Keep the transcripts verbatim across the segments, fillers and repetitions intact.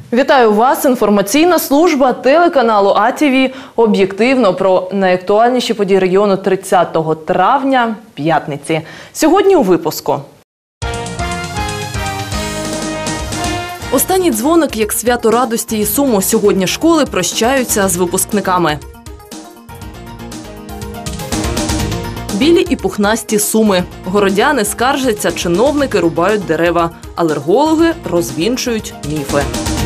Вітаю вас! Інформаційна служба телеканалу А Т В об'єктивно про найактуальніші події регіону тридцятого травня, п'ятниці. Сьогодні у випуску. Останній дзвоник як свято радості і суму. Сьогодні школи прощаються з випускниками. Білі і пухнасті суми. Городяни скаржаться, чиновники рубають дерева. Алергологи розвінчують міфи.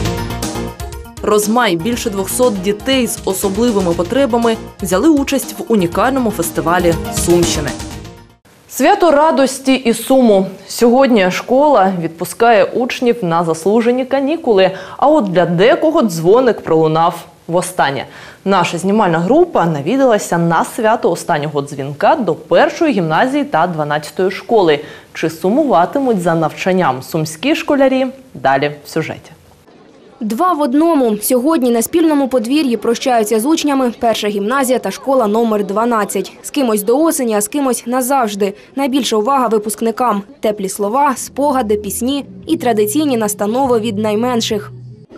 Розмай. Більше двохсот дітей з особливими потребами взяли участь в унікальному фестивалі Сумщини. Свято радості і суму. Сьогодні школа відпускає учнів на заслужені канікули, а от для декого дзвоник пролунав востаннє. Наша знімальна група навідалася на свято останнього дзвінка до першої гімназії та дванадцятої школи. Чи сумуватимуть за навчанням сумські школярі? Далі в сюжеті. Два в одному. Сьогодні на спільному подвір'ї прощаються з учнями перша гімназія та школа номер дванадцять. З кимось до осені, а з кимось назавжди. Найбільша увага випускникам. Теплі слова, спогади, пісні і традиційні настанови від найменших.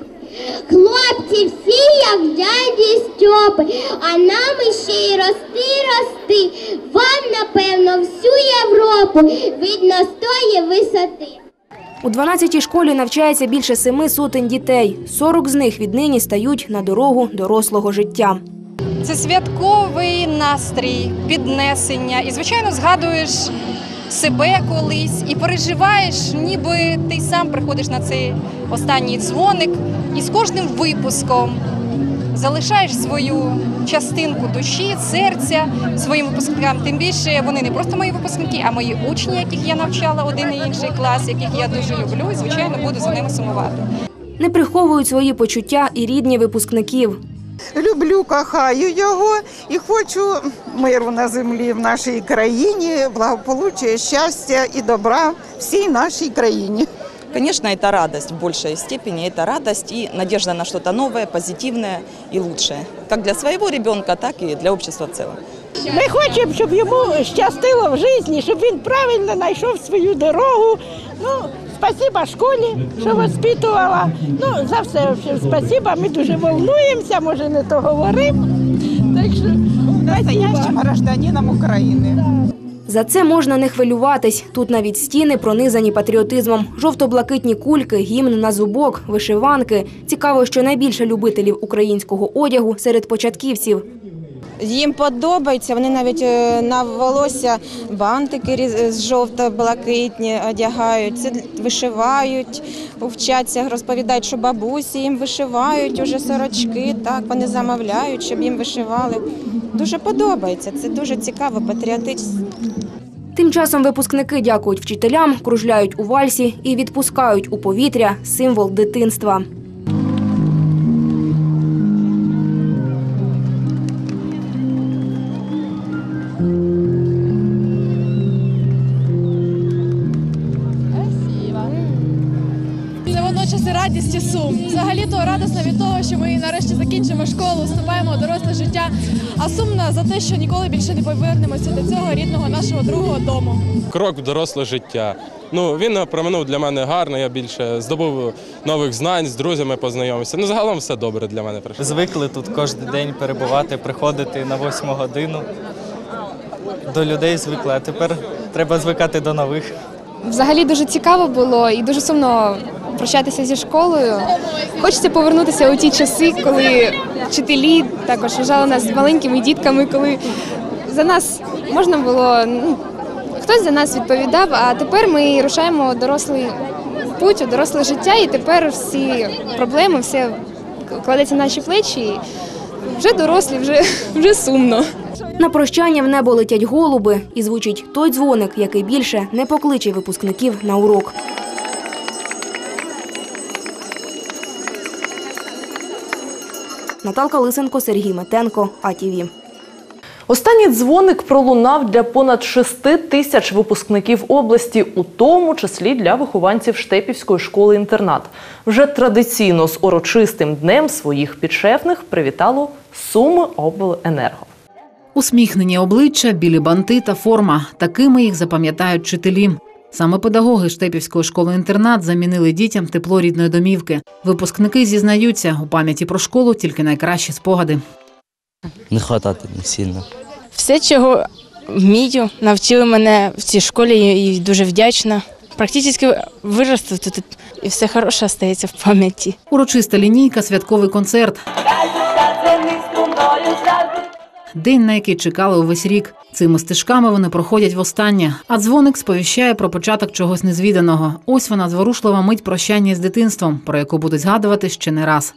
Хлопці всі, як дяді Стьопи, а нам іще й рости, рости. Вам, напевно, всю Європу видно з тої висоти. У дванадцятій школі навчається більше семи сотень дітей. сорок з них віднині стають на дорогу дорослого життя. Це святковий настрій, піднесення. І, звичайно, згадуєш себе колись і переживаєш, ніби ти сам приходиш на цей останній дзвоник. І з кожним випуском залишаєш свою частинку душі, серця своїм випускникам. Тим більше вони не просто мої випускники, а мої учні, яких я навчала один і інший клас, яких я дуже люблю і, звичайно, буду за ними сумувати. Не приховують свої почуття і рідні випускників. Люблю, кохаю його і хочу миру на землі в нашій країні, благополуччя, щастя і добра всій нашій країні. Конечно, это радость в большей степени, это радость и надежда на что-то новое, позитивное и лучшее. Как для своего ребенка, так и для общества в целом. Ми хочемо, щоб йому щастило в житті, щоб він правильно знайшов свою дорогу. Ну, спасибо школі, що воспитувала. Ну, за все спасибо, ми дуже волнуємося, може не то говоримо. Так що, настоящим гражданином України. За це можна не хвилюватись. Тут навіть стіни пронизані патріотизмом. Жовто-блакитні кульки, гімн на зубок, вишиванки. Цікаво, що найбільше любителів українського одягу серед початківців. Їм подобається, вони навіть на волосся бантики з жовто-блакитні одягають, вишивають, вчаться, розповідають, що бабусі їм вишивають уже сорочки, так, вони замовляють, щоб їм вишивали. Дуже подобається, це дуже цікаво, патріотично. Тим часом випускники дякують вчителям, кружляють у вальсі і відпускають у повітря символ дитинства. Це водночас і радість, і сум. Взагалі-то радісна від того, що ми нарешті закінчимо школу, вступаємо у доросле життя, а сумна за те, що ніколи більше не повернемося до цього рідного нашого другого дому. Крок в доросле життя. Ну, він проминув для мене гарно, я більше здобув нових знань, з друзями познайомився. Ну, загалом все добре для мене пройшло. Звикли тут кожен день перебувати, приходити на восьму годину. До людей звикли, а тепер треба звикати до нових. Взагалі дуже цікаво було і дуже сумно прощатися зі школою. Хочеться повернутися у ті часи, коли вчителі також вважали нас маленькими дітками, коли за нас можна було, ну, хтось за нас відповідав, а тепер ми рушаємо у дорослий путь, у доросле життя, і тепер всі проблеми, все кладеться на наші плечі, і вже дорослі, вже, вже сумно. На прощання в небо летять голуби і звучить той дзвоник, який більше не покличе випускників на урок. Наталка Лисенко, Сергій Метенко, А Т В. Останній дзвоник пролунав для понад шести тисяч випускників області, у тому числі для вихованців Штепівської школи-інтернат. Вже традиційно з урочистим днем своїх підшефних привітало Сумиобленерго. Усміхнені обличчя, білі банти та форма – такими їх запам'ятають вчителі. Саме педагоги Штепівської школи-інтернат замінили дітям тепло рідної домівки. Випускники зізнаються, у пам'яті про школу тільки найкращі спогади. Не вистачає не сильно. Все, чого вмію, навчили мене в цій школі і дуже вдячна. Практично виросту тут і все хороше залишається в пам'яті. Урочиста лінійка, святковий концерт. День, на який чекали увесь рік. Цими стежками вони проходять востаннє, а дзвоник сповіщає про початок чогось незвіданого. Ось вона, зворушлива мить прощання з дитинством, про яку будуть згадувати ще не раз.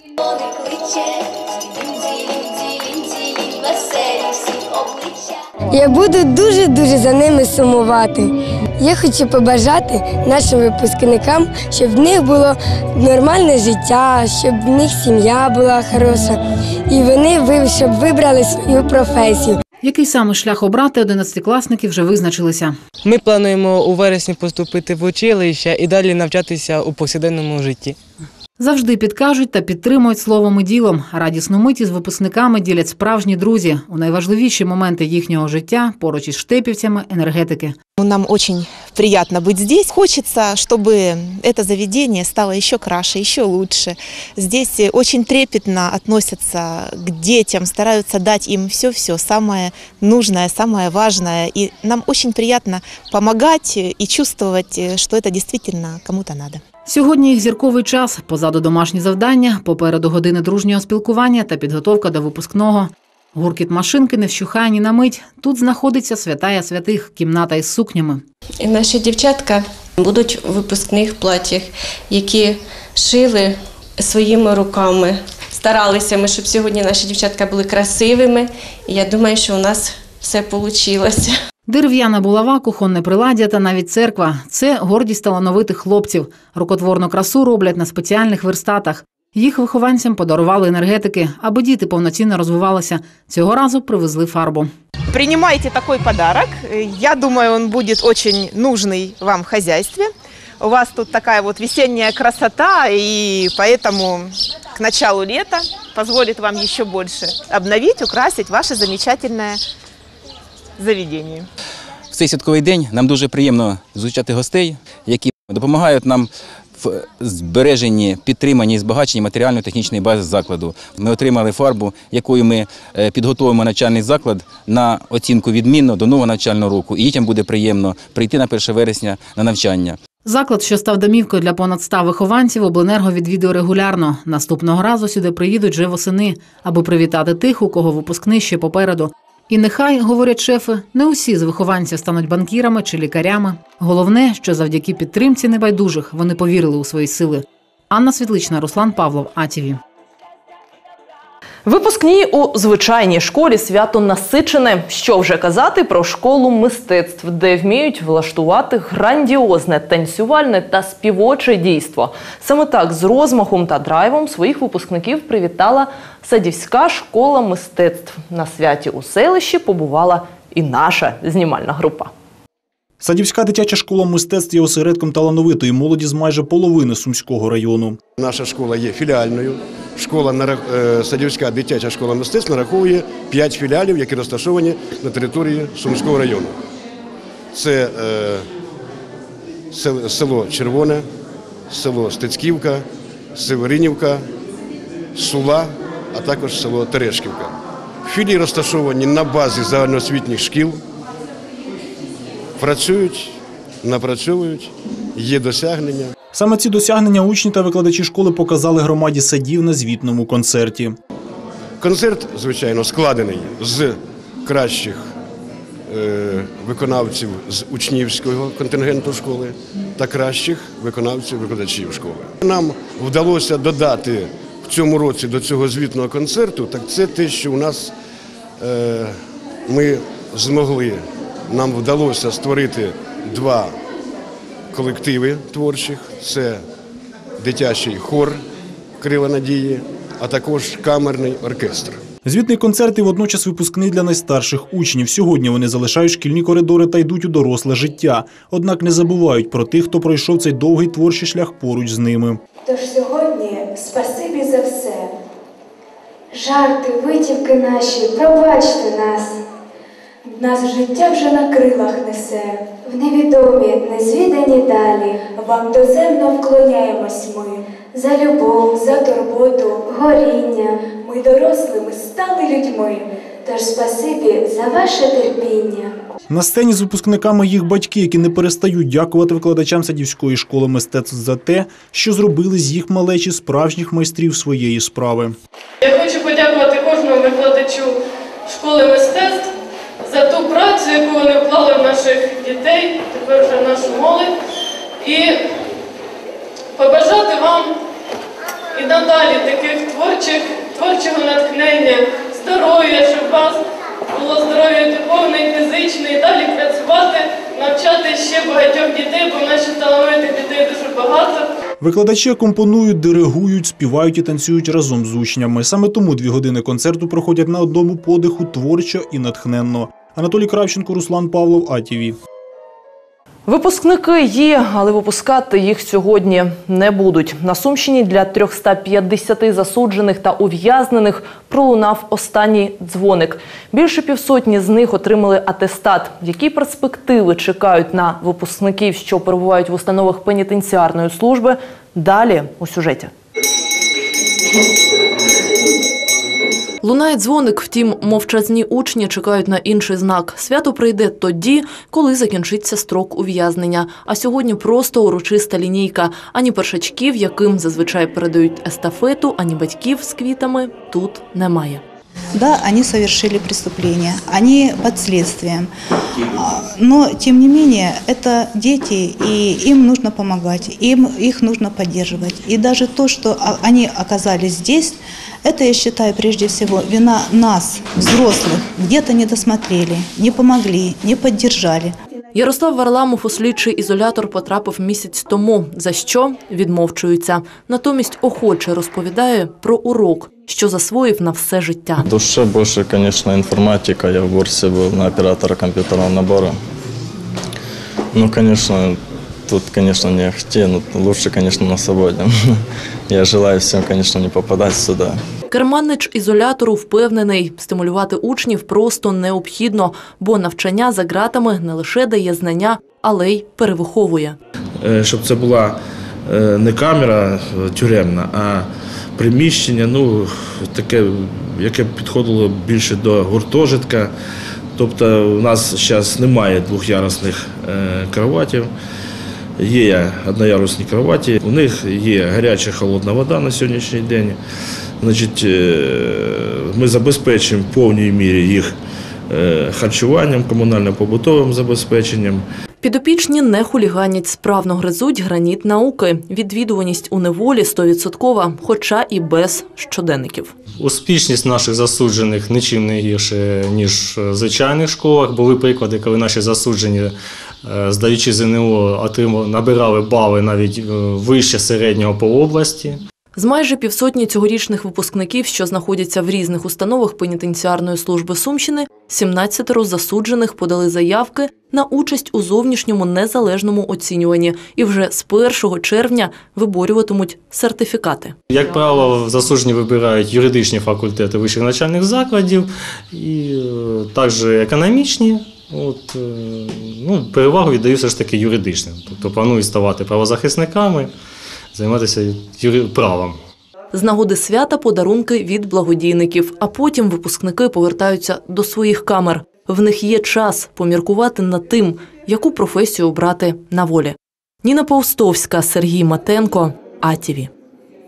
Я буду дуже-дуже за ними сумувати. Я хочу побажати нашим випускникам, щоб в них було нормальне життя, щоб в них сім'я була хороша, і вони щоб вибрали свою професію. Який саме шлях обрати, одинадцятикласники вже визначилися. Ми плануємо у вересні поступити в училище і далі навчатися у повсякденному житті. Завжди підкажуть та підтримують словом і ділом. Радісну мить із випускниками ділять справжні друзі. У найважливіші моменти їхнього життя поруч із штепівцями енергетики. Нам очень приятно быть здесь. Хочется, чтобы это заведение стало еще краше, еще лучше. Здесь очень трепетно относятся к детям, стараются дать им все-все, самое нужное, самое важное. И нам очень приятно помогать и чувствовать, что это действительно кому-то надо. Сьогодні їх зірковий час. Позаду домашні завдання, попереду години дружнього спілкування та підготовка до випускного. Гуркіт машинки не вщухає ні на мить. Тут знаходиться святая святих – кімната із сукнями. І наші дівчатка будуть у випускних платтях, які шили своїми руками. Старалися ми, щоб сьогодні наші дівчатка були красивими. І я думаю, що у нас все вийшло. Дерев'яна булава, кухонне приладдя та навіть церква – це гордість талановитих хлопців. Рукотворну красу роблять на спеціальних верстатах. Їх вихованцям подарували енергетики, аби діти повноцінно розвивалися. Цього разу привезли фарбу. Принимайте такой подарок. Я думаю, он будет очень нужный вам в хозяйстве. У вас тут такая вот весенняя красота, и поэтому к началу лета позволит вам еще больше обновить, украсить ваше замечательное заведення. В цей святковий день нам дуже приємно зустрічати гостей, які допомагають нам в збереженні, підтриманні і збагаченні матеріально-технічної бази закладу. Ми отримали фарбу, якою ми підготовимо навчальний заклад на оцінку відмінно до нового навчального року. І дітям буде приємно прийти на перше вересня на навчання. Заклад, що став домівкою для понад ста вихованців, обленерго відвідує регулярно. Наступного разу сюди приїдуть вже восени, аби привітати тих, у кого випускний ще попереду. І нехай, говорять шефи, не усі з вихованців стануть банкірами чи лікарями. Головне, що завдяки підтримці небайдужих вони повірили у свої сили. Анна Світлична, Руслан Павлов, А Ті Ві. Випускні у звичайній школі свято насичене. Що вже казати про школу мистецтв, де вміють влаштувати грандіозне танцювальне та співоче дійство. Саме так з розмахом та драйвом своїх випускників привітала Садівська школа мистецтв. На святі у селищі побувала і наша знімальна група. Садівська дитяча школа мистецтв є осередком талановитої молоді з майже половини Сумського району. Наша школа є філіальною. Школа, Садівська дитяча школа мистецтв нараховує п'ять філіалів, які розташовані на території Сумського району. Це е, село Червоне, село Стецьківка, Северинівка, Сула, а також село Терешківка. Філії розташовані на базі загальноосвітніх шкіл, працюють, напрацьовують, є досягнення. Саме ці досягнення учні та викладачі школи показали громаді садів на звітному концерті. Концерт, звичайно, складений з кращих е, виконавців з учнівського контингенту школи та кращих виконавців-викладачів школи. Нам вдалося додати в цьому році до цього звітного концерту, так це те, що у нас е, ми змогли, нам вдалося створити два колективи творчих. Це дитячий хор «Крила надії», а також камерний оркестр. Звітний концерт і водночас випускний для найстарших учнів. Сьогодні вони залишають шкільні коридори та йдуть у доросле життя. Однак не забувають про тих, хто пройшов цей довгий творчий шлях поруч з ними. Тож сьогодні спасибі за все. Жарти, витівки наші, пробачте нас. Нас життя вже на крилах несе. В невідомі, незвідані далі вам доземно вклоняємось ми. За любов, за турботу, горіння ми дорослими стали людьми. Тож спасибі за ваше терпіння. На сцені з випускниками їх батьки, які не перестають дякувати викладачам Садівської школи мистецтв за те, що зробили з їх малечі справжніх майстрів своєї справи. Я хочу подякувати кожному викладачу школи мистецтв за ту працю, яку вони вклали в наших дітей, тепер вже в нашу молодь, і побажати вам і надалі таких творчих, творчого натхнення, здоров'я, щоб у вас було здоров'я духовне і фізичне, і далі працювати, навчати ще багатьох дітей, бо в наших талановитих дітей дуже багато. Викладачі компонують, диригують, співають і танцюють разом з учнями. Саме тому дві години концерту проходять на одному подиху творчо і натхненно. Анатолій Кравченко, Руслан Павлов, А Т В. Випускники є, але випускати їх сьогодні не будуть. На Сумщині для трьохсот п'ятдесяти засуджених та ув'язнених пролунав останній дзвоник. Більше півсотні з них отримали атестат. Які перспективи чекають на випускників, що перебувають в установах пенітенціарної служби? Далі у сюжеті. Лунає дзвоник, втім, мовчазні учні чекають на інший знак. Свято прийде тоді, коли закінчиться строк ув'язнення. А сьогодні просто урочиста лінійка. Ані першачків, яким зазвичай передають естафету, ані батьків з квітами тут немає. Да, они совершили преступление, они под следствием, но тем не менее это дети, и им нужно помогать, им, их нужно поддерживать. И даже то, что они оказались здесь, это, я считаю, прежде всего вина нас, взрослых, где-то не досмотрели, не помогли, не поддержали. Ярослав Варламов у слідчий ізолятор потрапив місяць тому, за що відмовчується. Натомість охоче розповідає про урок, що засвоїв на все життя. В душе більше, звісно, інформатика. Я в курсі був на оператора комп'ютерного набору. Ну, звісно, тут, звісно, не ахти, но лучше, звісно, на свободі. Я желаю всім, звісно, не попадати сюди. Керманич ізолятору впевнений, стимулювати учнів просто необхідно, бо навчання за ґратами не лише дає знання, але й перевиховує. Щоб це була не камера тюремна, а приміщення, ну, таке, яке підходило більше до гуртожитка. Тобто у нас зараз немає двохярусних кроватів, є одноярусні кроваті, у них є гаряча холодна вода на сьогоднішній день. Значить, ми забезпечуємо в повній мірі їх харчуванням, комунально-побутовим забезпеченням. Підопічні не хуліганять, справно гризуть граніт науки. Відвідуваність у неволі стовідсоткова, хоча і без щоденників. Успішність наших засуджених нічим не гірше, ніж в звичайних школах. Були приклади, коли наші засуджені, здаючи зе ен о, набирали бали навіть вище середнього по області. З майже півсотні цьогорічних випускників, що знаходяться в різних установах пенітенціарної служби Сумщини, сімнадцятеро засуджених подали заявки на участь у зовнішньому незалежному оцінюванні і вже з першого червня виборюватимуть сертифікати. Як правило, засуджені вибирають юридичні факультети вищих навчальних закладів і також економічні. От, ну, перевагу віддаю все ж таки юридичним, тобто планують ставати правозахисниками, займатися правом. З нагоди свята подарунки від благодійників, а потім випускники повертаються до своїх камер. В них є час поміркувати над тим, яку професію обрати на волі. Ніна Паустовська, Сергій Матенко, А Т В.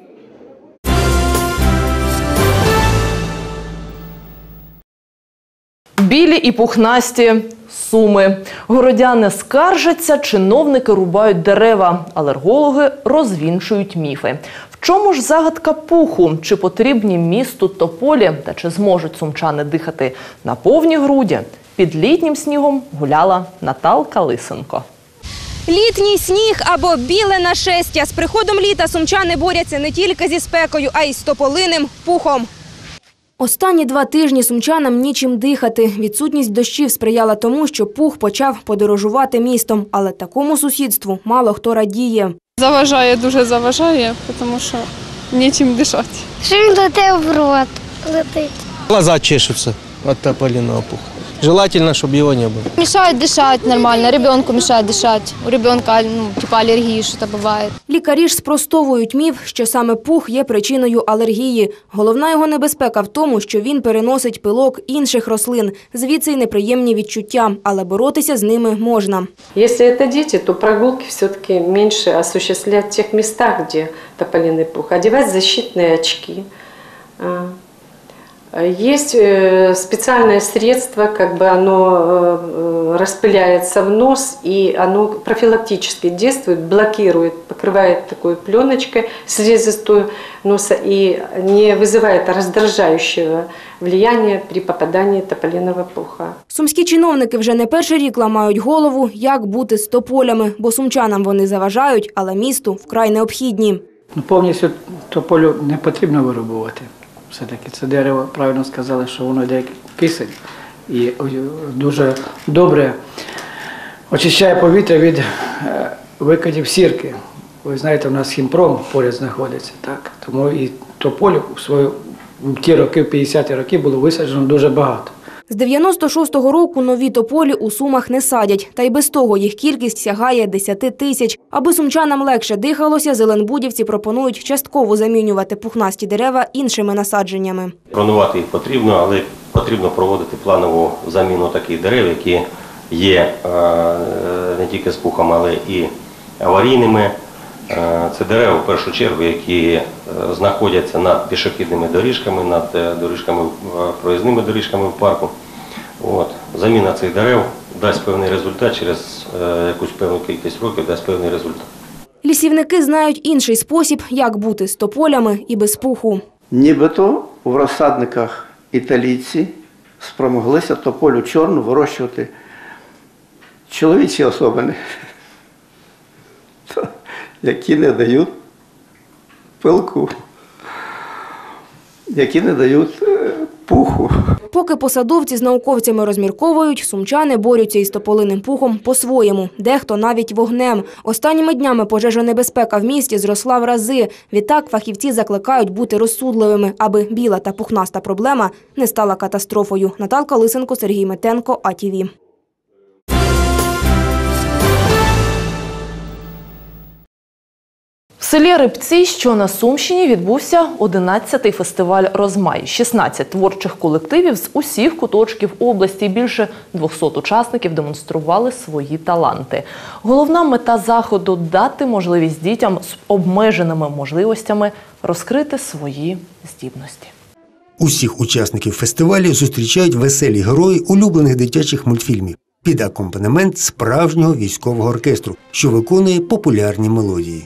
Білі і пухнасті Суми. Городяни скаржаться, чиновники рубають дерева, алергологи розвінчують міфи. В чому ж загадка пуху? Чи потрібні місту тополі? Та чи зможуть сумчани дихати на повні груді? Під літнім снігом гуляла Наталка Лисенко. Літній сніг або біле нашестя. З приходом літа сумчани борються не тільки зі спекою, а й з тополиним пухом. Останні два тижні сумчанам нічим дихати. Відсутність дощів сприяла тому, що пух почав подорожувати містом. Але такому сусідству мало хто радіє. Заважає, дуже заважає, тому що нічим дишати. Що він летить в рот? Летить. Глаза чешуться від тополиного пуху. желательно, чтобы его не было. Мешает дышать нормально, ребенку мешает дышать. У ребенка, ну, типа аллергии что-то бывает. Лікарі ж спростовують міф, що саме пух є причиною алергії. Головна його небезпека в тому, що він переносить пилок інших рослин. Звідси й неприємні відчуття, але боротися з ними можна. Если это дети, то прогулки все-таки меньше осуществлять в тех местах, где тополиный пух. Одевать защитные очки. Есть специальное средство, как бы оно распыляется в нос, и оно профилактически действует, блокирует, покрывает такой пленочкой слизистую носа и не вызывает раздражающего влияния при попадании тополиного пуха. Сумські чиновники вже не перший рік ламають голову, як бути з тополями, бо сумчанам вони заважають, але місту вкрай необхідні. Ну, повністю тополю не потрібно вирубувати. Все-таки це дерево, правильно сказали, що воно йде кисень і дуже добре очищає повітря від викидів сірки. Ви знаєте, у нас хімпром поряд знаходиться, так? Тому і тополю в свої в ті роки, в п'ятдесяті роки було висаджено дуже багато. З дев'яносто шостого року нові тополі у Сумах не садять, та й без того їх кількість сягає десяти тисяч. Аби сумчанам легше дихалося, зеленбудівці пропонують частково замінювати пухнасті дерева іншими насадженнями. Бронувати їх потрібно, але потрібно проводити планову заміну таких дерев, які є не тільки з пухом, але і аварійними. Це дерева, в першу чергу, які знаходяться над пішохідними доріжками, над доріжками, проїзними доріжками в парку. От. Заміна цих дерев дасть певний результат, через якусь певну кількість років дасть певний результат. Лісівники знають інший спосіб, як бути з тополями і без пуху. Нібито у розсадниках італійці спромоглися тополю чорну вирощувати чоловічі особини, які не дають пилку, які не дають пуху. Поки посадовці з науковцями розмірковують, сумчани борються із тополиним пухом по-своєму, дехто навіть вогнем. Останніми днями пожежонебезпека в місті зросла в рази. Відтак фахівці закликають бути розсудливими, аби біла та пухнаста проблема не стала катастрофою. Наталка Лисенко, Сергій Метенко, А Ті Ві. В селі Рибці, що на Сумщині, відбувся одинадцятий фестиваль «Розмай». шістнадцять творчих колективів з усіх куточків області. Більше двохсот учасників демонстрували свої таланти. Головна мета заходу – дати можливість дітям з обмеженими можливостями розкрити свої здібності. Усіх учасників фестивалю зустрічають веселі герої улюблених дитячих мультфільмів під акомпанемент справжнього військового оркестру, що виконує популярні мелодії.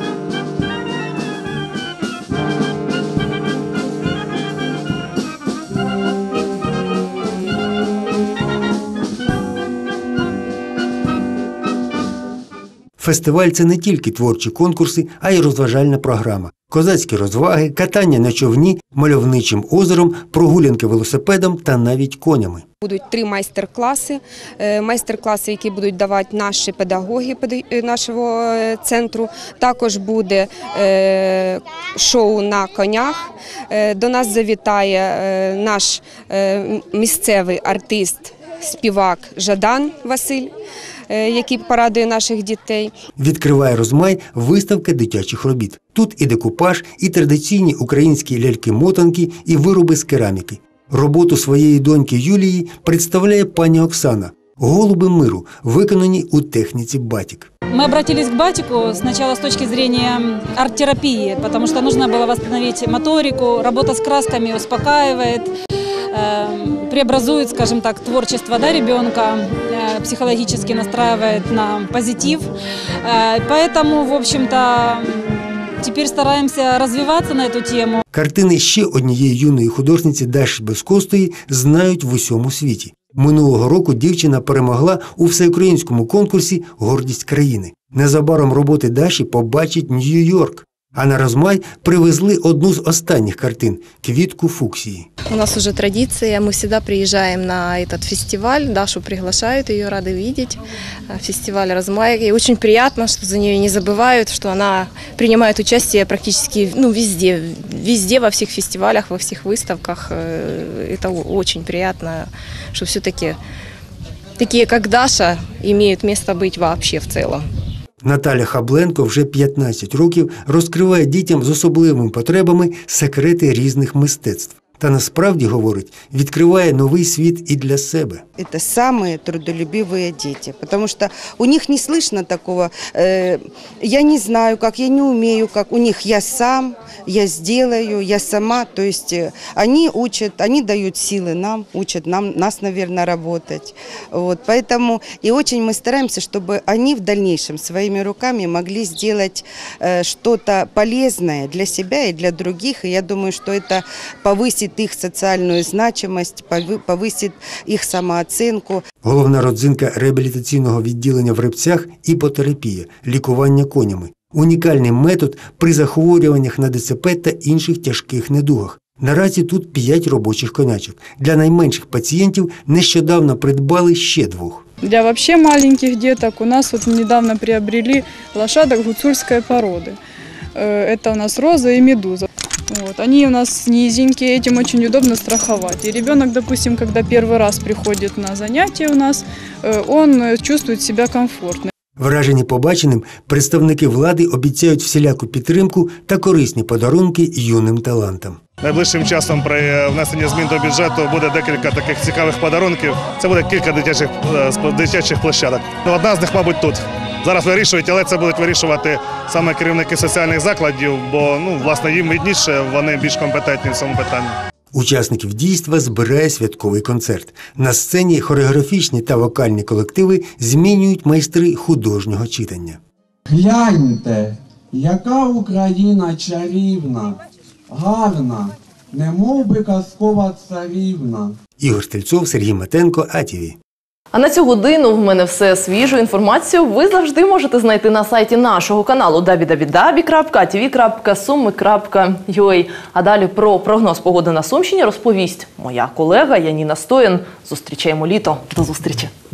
Фестиваль – це не тільки творчі конкурси, а й розважальна програма. Козацькі розваги, катання на човні, мальовничим озером, прогулянки велосипедом та навіть конями. Будуть три майстер-класи, майстер-класи, які будуть давати наші педагоги нашого центру. Також буде шоу на конях. До нас завітає наш місцевий артист, співак Жадан Василь, який порадує наших дітей. Відкриває «Розмай» виставка дитячих робіт. Тут і декупаж, і традиційні українські ляльки-мотанки, і вироби з кераміки. Роботу своєї доньки Юлії представляє пані Оксана. Голуби миру, виконані у техніці батик. Мы обратились к батику сначала с точки зрения арт-терапии, потому что нужно было восстановить моторику, работа с красками успокаивает, преобразует, скажем так, творчество, да, ребенка, психологически настраивает на позитив. Поэтому, в общем-то, теперь стараемся развиваться на эту тему. Картини ще однієї юної художниці Даші Безкостої знають в усьому світі. Минулого року дівчина перемогла у всеукраїнському конкурсі «Гордість країни». Незабаром роботи Даші побачить Нью-Йорк. А на розмай привезли одну з останніх картин – квітку фуксії. У нас уже традиция, мы всегда приезжаем на этот фестиваль, Дашу приглашают, ее рады видеть, фестиваль «Розмай». И очень приятно, что за нее не забывают, что она принимает участие практически ну, везде, везде, во всех фестивалях, во всех выставках. Это очень приятно, что все-таки такие, как Даша, имеют место быть вообще в целом. Наталя Хабленко вже п'ятнадцять років розкриває дітям з особливими потребами секрети різних мистецтв. Та насправді, говорить, відкриває новий світ і для себе. Это самые трудолюбивые дети, потому что у них не слышно такого, э, я не знаю как, я не умею как, у них я сам, я сделаю, я сама, то есть они учат, они дают силы нам, учат нам, нас, наверное, работать. Вот, поэтому и очень мы стараемся, чтобы они в дальнейшем своими руками могли сделать э, что-то полезное для себя и для других, и я думаю, что это повысит их социальную значимость, повысит их самооценку. Головна родзинка реабілітаційного відділення в Рибцях – іпотерапія – лікування конями. Унікальний метод при захворюваннях на ДЦП та інших тяжких недугах. Наразі тут п'ять робочих конячок. Для найменших пацієнтів нещодавно придбали ще двох. Для вообще маленьких деток у нас вот недавно приобрели лошадок гуцульской породы. Это у нас Роза и Медуза. Вот. Они у нас низенькие, этим очень удобно страховать. И ребенок, допустим, когда первый раз приходит на занятия у нас, он чувствует себя комфортно. Вражені побаченим, представники влади обіцяють всіляку підтримку та корисні подарунки юним талантам. Найближчим часом при внесенні змін до бюджету буде декілька таких цікавих подарунків. Це буде кілька дитячих, дитячих площадок. Одна з них, мабуть, тут. Зараз вирішують, але це будуть вирішувати саме керівники соціальних закладів, бо ну, власне, їм видніше, вони більш компетентні в цьому питанні. Учасників дійства збирає святковий концерт. На сцені хореографічні та вокальні колективи змінюють майстри художнього читання. Гляньте, яка Україна чарівна, гарна, немов би казкова царівна. Ігор Стрільцов, Сергій Матенко, А Т В. А на цю годину в мене все. Свіжу інформацію ви завжди можете знайти на сайті нашого каналу дабл ю дабл ю дабл ю крапка а ті ві крапка суми крапка ю а. А далі про прогноз погоди на Сумщині розповість моя колега Яніна Стоян. Зустрічаємо літо. До зустрічі!